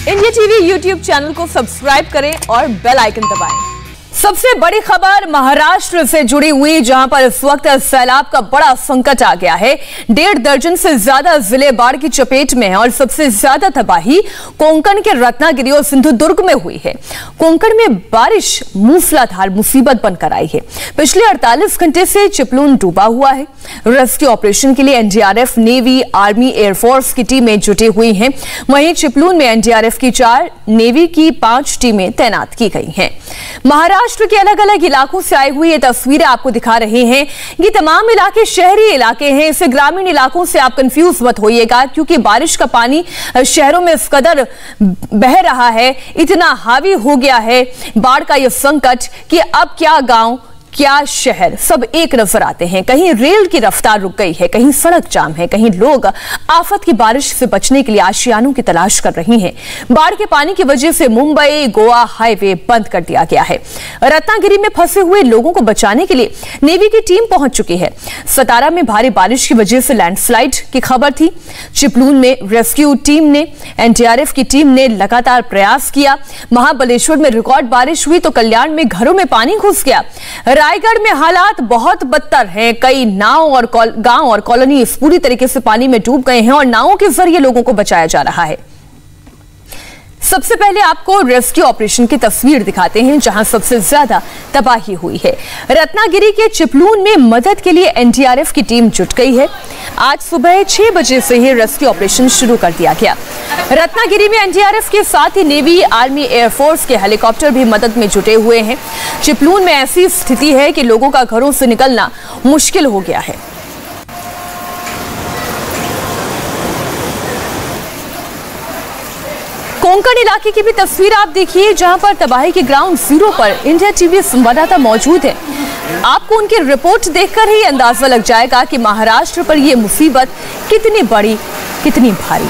India TV YouTube channel को subscribe करें और बेल आइकन दबाएं। सबसे बड़ी खबर महाराष्ट्र से जुड़ी हुई, जहां पर इस वक्त सैलाब का बड़ा संकट आ गया है। 1.5 दर्जन से ज्यादा जिले बाढ़ की चपेट में हैं और सबसे ज्यादा तबाही कोंकण के रत्नागिरी और सिंधुदुर्ग में हुई है। कोंकण में बारिश मूसलाधार मुसीबत बनकर आई है। पिछले 48 घंटे से चिपलून डूबा हुआ है। रेस्क्यू ऑपरेशन के लिए एनडीआरएफ, नेवी, आर्मी, एयरफोर्स की टीमें जुटी हुई हैं। वहीं चिपलून में एनडीआरएफ की 4, नेवी की 5 टीमें तैनात की गई हैं। महाराष्ट्र के अलग अलग इलाकों से आई हुई ये तस्वीरें आपको दिखा रहे हैं। ये तमाम इलाके शहरी इलाके हैं। इससे ग्रामीण इलाकों से आप कंफ्यूज मत होइएगा, क्योंकि बारिश का पानी शहरों में इस कदर बह रहा है, इतना हावी हो गया है बाढ़ का यह संकट कि अब क्या गांव क्या शहर सब एक नजर आते हैं। कहीं रेल की रफ्तार रुक गई है, कहीं सड़क जाम है, कहीं लोग आफत की बारिश से बचने के लिए आशियानों की तलाश कर रहे हैं। बाढ़ के पानी की वजह से मुंबई गोवा हाईवे बंद कर दिया गया है। रत्नागिरी में फंसे हुए लोगों को बचाने के लिए नेवी की टीम पहुंच चुकी है। सतारा में भारी बारिश की वजह से लैंडस्लाइड की खबर थी। चिपलून में रेस्क्यू टीम ने, एनडीआरएफ की टीम ने लगातार प्रयास किया। महाबलेश्वर में रिकॉर्ड बारिश हुई तो कल्याण में घरों में पानी घुस गया। रायगढ़ में हालात बहुत बदतर हैं। कई नाव और गांव और कॉलोनी इस पूरी तरीके से पानी में डूब गए हैं और नावों के जरिए लोगों को बचाया जा रहा है। सबसे पहले आपको रेस्क्यू ऑपरेशन की तस्वीर दिखाते हैं, जहां सबसे ज्यादा तबाही हुई है। रत्नागिरी के चिपलून में मदद के लिए एनडीआरएफ की टीम जुट गई है। आज सुबह 6 बजे से ही रेस्क्यू ऑपरेशन शुरू कर दिया गया। रत्नागिरी में एनडीआरएफ के साथ ही नेवी, आर्मी, एयरफोर्स के हेलीकॉप्टर भी मदद में जुटे हुए हैं। चिपलून में ऐसी स्थिति है कि लोगों का घरों से निकलना मुश्किल हो गया है। कोंकण इलाके की भी तस्वीर आप देखिए, जहां पर तबाही के ग्राउंड जीरो पर इंडिया टीवी संवाददाता मौजूद है। आपको उनकी रिपोर्ट देखकर ही अंदाजा लग जाएगा कि महाराष्ट्र पर यह मुसीबत कितनी बड़ी, कितनी भारी।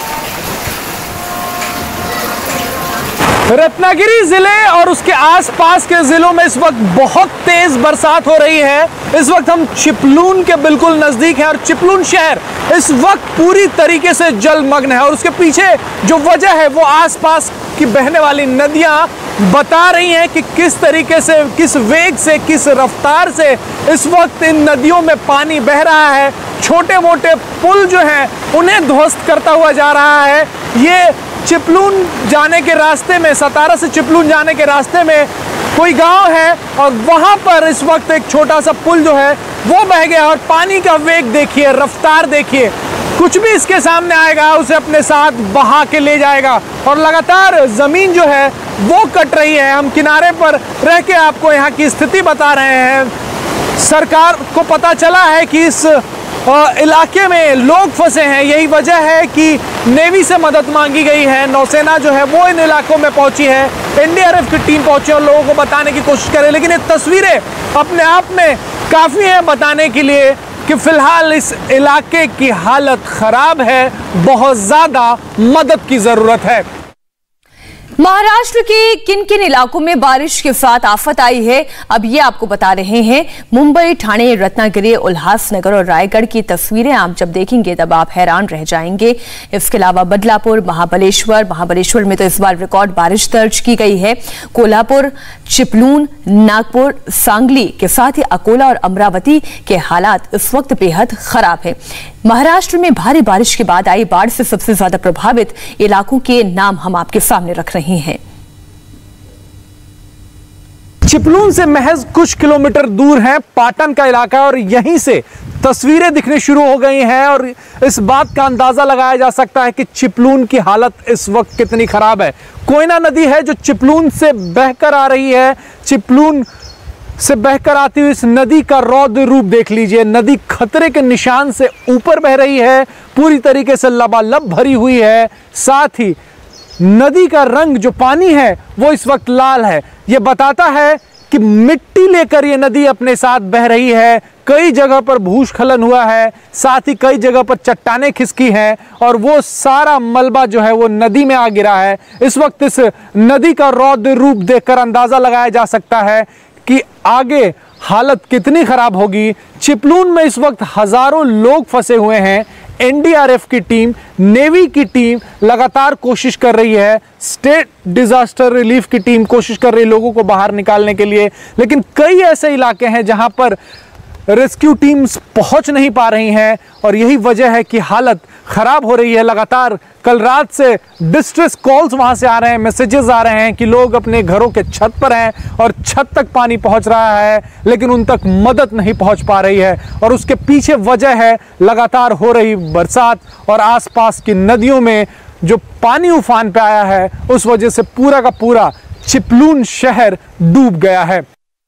रत्नागिरी जिले और उसके आसपास के जिलों में इस वक्त बहुत तेज बरसात हो रही है। इस वक्त हम चिपलून के बिल्कुल नजदीक हैं और चिपलून शहर इस वक्त पूरी तरीके से जलमग्न है और उसके पीछे जो वजह है वो आसपास की बहने वाली नदियां बता रही हैं कि किस तरीके से, किस वेग से, किस रफ्तार से इस वक्त इन नदियों में पानी बह रहा है। छोटे मोटे पुल जो हैं उन्हें ध्वस्त करता हुआ जा रहा है। ये चिपलून जाने के रास्ते में, सतारा से चिपलून जाने के रास्ते में कोई गांव है और वहां पर इस वक्त एक छोटा सा पुल जो है वो बह गया और पानी का वेग देखिए, रफ्तार देखिए। कुछ भी इसके सामने आएगा उसे अपने साथ बहा के ले जाएगा और लगातार जमीन जो है वो कट रही है। हम किनारे पर रह के आपको यहाँ की स्थिति बता रहे हैं। सरकार को पता चला है कि इस इलाके में लोग फंसे हैं, यही वजह है कि नेवी से मदद मांगी गई है। नौसेना जो है वो इन इलाकों में पहुंची है, एनडीआरएफ की टीम पहुंची और लोगों को बताने की कोशिश करे। लेकिन ये तस्वीरें अपने आप में काफ़ी हैं बताने के लिए कि फिलहाल इस इलाके की हालत खराब है, बहुत ज़्यादा मदद की ज़रूरत है। महाराष्ट्र के किन किन इलाकों में बारिश के साथ आफत आई है, अब ये आपको बता रहे हैं। मुंबई, ठाणे, रत्नागिरी, उल्हासनगर और रायगढ़ की तस्वीरें आप जब देखेंगे तब आप हैरान रह जाएंगे। इसके अलावा बदलापुर, महाबलेश्वर में तो इस बार रिकॉर्ड बारिश दर्ज की गई है। कोल्हापुर, चिपलून, नागपुर, सांगली के साथ ही अकोला और अमरावती के हालात इस वक्त बेहद खराब है। महाराष्ट्र में भारी बारिश के बाद आई बाढ़ से सबसे ज्यादा प्रभावित इलाकों के नाम हम आपके सामने रख रहे हैं। चिपलून से महज कुछ किलोमीटर दूर है पाटन का इलाका और यहीं से तस्वीरें दिखनी शुरू हो गई हैं और इस बात का अंदाजा लगाया जा सकता है कि चिपलून की हालत इस वक्त कितनी खराब है। कोयना नदी है जो चिपलून से बहकर आ रही है। चिपलून से बहकर आती हुई इस नदी का रौद्र रूप देख लीजिए। नदी खतरे के निशान से ऊपर बह रही है, पूरी तरीके से लबालब भरी हुई है। साथ ही नदी का रंग जो पानी है वो इस वक्त लाल है। ये बताता है कि मिट्टी लेकर ये नदी अपने साथ बह रही है। कई जगह पर भूस्खलन हुआ है, साथ ही कई जगह पर चट्टानें खिसकी हैं और वो सारा मलबा जो है वो नदी में आ गिरा है। इस वक्त इस नदी का रौद्र रूप देखकर अंदाजा लगाया जा सकता है कि आगे हालत कितनी खराब होगी। चिपलून में इस वक्त हजारों लोग फंसे हुए हैं। एनडीआरएफ की टीम, नेवी की टीम लगातार कोशिश कर रही है, स्टेट डिजास्टर रिलीफ की टीम कोशिश कर रही है लोगों को बाहर निकालने के लिए, लेकिन कई ऐसे इलाके हैं जहां पर रेस्क्यू टीम्स पहुंच नहीं पा रही हैं और यही वजह है कि हालत खराब हो रही है। लगातार कल रात से डिस्ट्रेस कॉल्स वहां से आ रहे हैं, मैसेजेस आ रहे हैं कि लोग अपने घरों के छत पर हैं और छत तक पानी पहुंच रहा है लेकिन उन तक मदद नहीं पहुंच पा रही है। और उसके पीछे वजह है लगातार हो रही बरसात और आसपास की नदियों में जो पानी उफान पे आया है, उस वजह से पूरा का पूरा चिपलून शहर डूब गया है।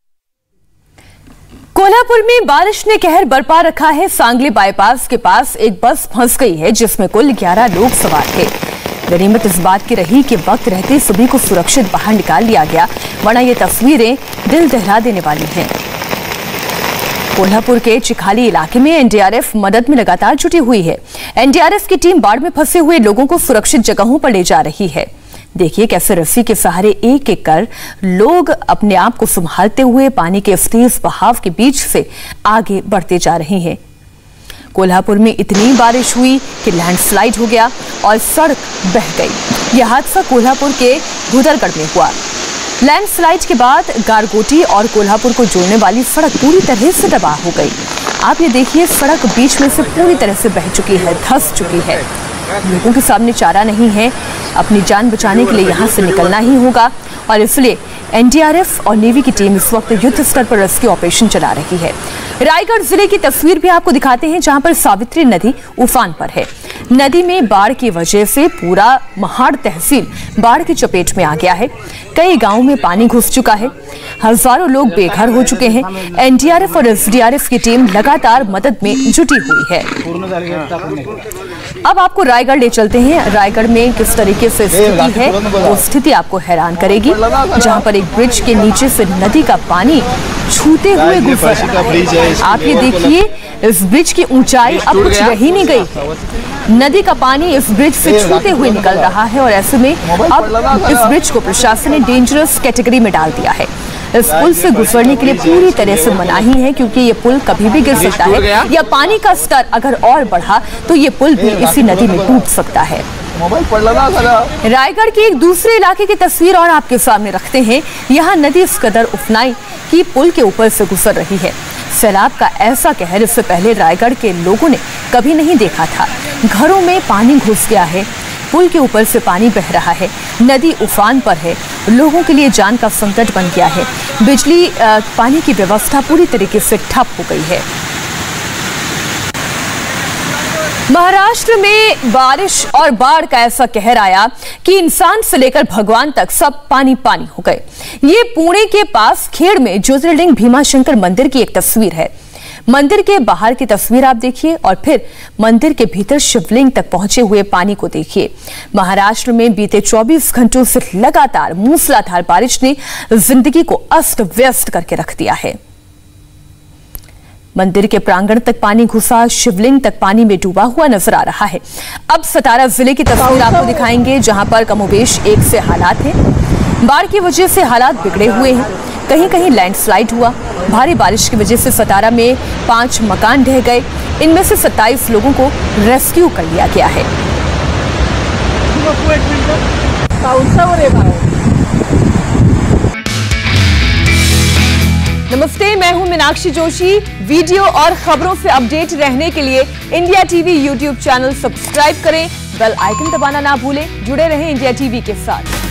कोल्हापुर में बारिश ने कहर बरपा रखा है। सांगली बाईपास के पास एक बस फंस गई है जिसमें कुल 11 लोग सवार थे। गनीमत इस बात की रही कि वक्त रहते सभी को सुरक्षित बाहर निकाल लिया गया, वरना ये तस्वीरें दिल दहला देने वाली हैं। कोल्हापुर के चिखाली इलाके में एनडीआरएफ मदद में लगातार जुटी हुई है। एनडीआरएफ की टीम बाढ़ में फंसे हुए लोगों को सुरक्षित जगहों पर ले जा रही है। देखिए कैसे रस्सी के सहारे एक एक कर लोग अपने आप को संभालते हुए पानी के तेज बहाव के बीच से आगे बढ़ते जा रहे हैं। कोल्हापुर में इतनी बारिश हुई कि लैंडस्लाइड हो गया और सड़क बह गई। यह हादसा कोल्हापुर के घुदरगढ़ में हुआ। लैंडस्लाइड के बाद गारगोटी और कोल्हापुर को जोड़ने वाली सड़क पूरी तरह से तबाह हो गई। आप ये देखिए, सड़क बीच में से पूरी तरह से बह चुकी है, धंस चुकी है। लोगों के सामने चारा नहीं है, अपनी जान बचाने के लिए यहां से निकलना ही होगा और इसलिए एनडीआरएफ और नेवी की टीम इस वक्त युद्ध स्तर पर रेस्क्यू ऑपरेशन चला रही है। रायगढ़ जिले की तस्वीर भी आपको दिखाते हैं जहां पर सावित्री नदी उफान पर है। नदी में बाढ़ की वजह से पूरा महाड़ तहसील बाढ़ की चपेट में आ गया है। कई गांवों में पानी घुस चुका है, हजारों लोग बेघर हो चुके हैं। एनडीआरएफ और एसडीआरएफ की टीम लगातार मदद में जुटी हुई है। अब आपको रायगढ़ ले चलते हैं। रायगढ़ में किस तरीके से स्थिति है, वो स्थिति आपको हैरान करेगी, जहां पर एक ब्रिज के नीचे से नदी का पानी छूते हुए गुजर रहा है। आप ये देखिए, इस ब्रिज की ऊंचाई अब कुछ रही नहीं गई। नदी का पानी इस ब्रिज से छूते हुए निकल रहा है और ऐसे में अब इस ब्रिज को प्रशासन ने डेंजरस कैटेगरी में डाल दिया है। इस पुल से गुजरने के लिए पूरी तरह से मनाही है क्योंकि ये पुल कभी भी गिर सकता है या पानी का स्तर अगर और बढ़ा तो ये पुल भी इसी नदी में डूब सकता है। रायगढ़ के एक दूसरे इलाके की तस्वीर और आपके सामने रखते हैं। यहाँ नदी इस कदर उफनाई कि पुल के ऊपर से गुजर रही है। सैलाब का ऐसा कहर इससे पहले रायगढ़ के लोगों ने कभी नहीं देखा था। घरों में पानी घुस गया है, पुल के ऊपर से पानी बह रहा है, नदी उफान पर है, लोगों के लिए जान का संकट बन गया है। बिजली पानी की व्यवस्था पूरी तरीके से ठप हो गई है। महाराष्ट्र में बारिश और बाढ़ का ऐसा कहर आया कि इंसान से लेकर भगवान तक सब पानी पानी हो गए। ये पुणे के पास खेड़ में ज्योतिर्लिंग भीमाशंकर मंदिर की एक तस्वीर है। मंदिर के बाहर की तस्वीर आप देखिए और फिर मंदिर के भीतर शिवलिंग तक पहुंचे हुए पानी को देखिए। महाराष्ट्र में बीते 24 घंटों से लगातार मूसलाधार बारिश ने जिंदगी को अस्त व्यस्त करके रख दिया है। मंदिर के प्रांगण तक पानी घुसा, शिवलिंग तक पानी में डूबा हुआ नजर आ रहा है। अब सतारा जिले की तस्वीर आपको दिखाएंगे जहां पर कमोबेश एक से हालात हैं। बाढ़ की वजह से हालात बिगड़े हुए हैं, कहीं कहीं लैंडस्लाइड हुआ। भारी बारिश की वजह से सतारा में 5 मकान ढह गए, इनमें से 27 लोगों को रेस्क्यू कर लिया गया है। नमस्ते, मैं हूं मीनाक्षी जोशी। वीडियो और खबरों से अपडेट रहने के लिए India TV YouTube channel subscribe करें, बेल आइकन दबाना ना भूलें। जुड़े रहें इंडिया टीवी के साथ।